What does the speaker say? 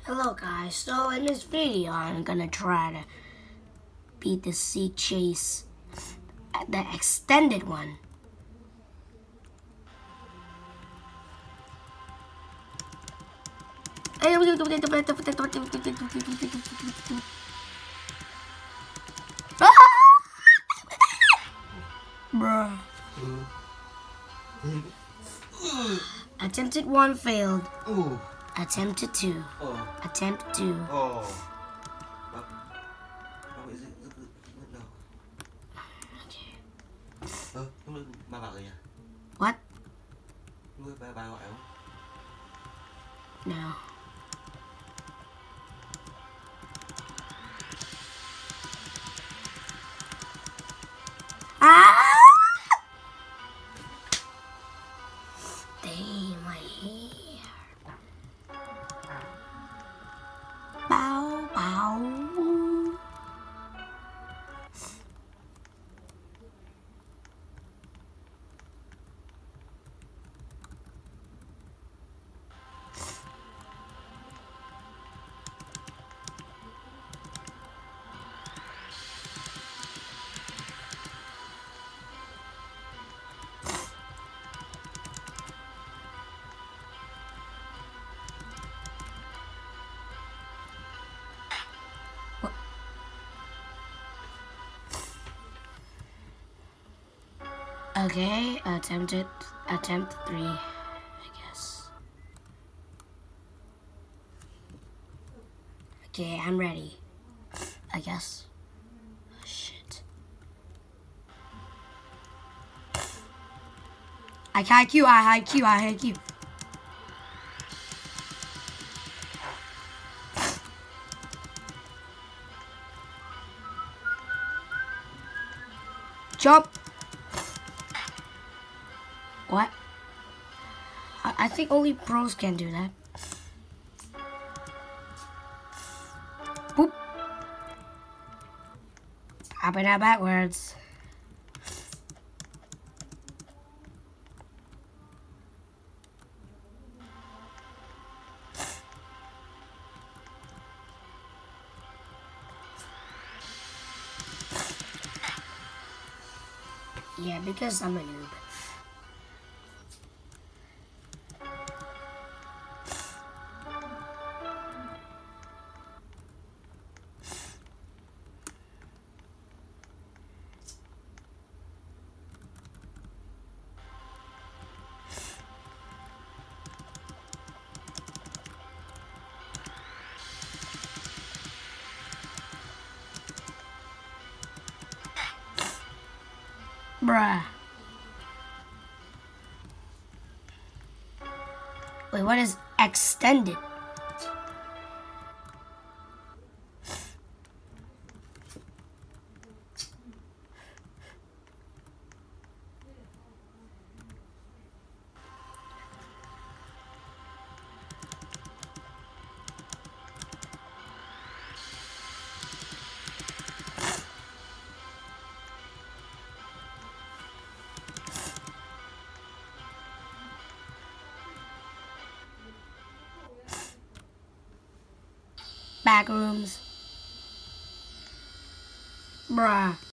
Hello guys, so in this video I'm gonna try to beat the sea chase, the extended one. Bruh. Attempted 1 failed. Attempted 2. Attempt 2. What? No. Damn, my hair. Bow, bow. Okay, attempt 3, I guess. Okay, I'm ready, I guess. Oh, shit. I high Q. Jump. What? I think only pros can do that. Boop. Up and out backwards. Yeah, because I'm a noob. Bruh. Wait, what is extended? Backrooms. Bruh.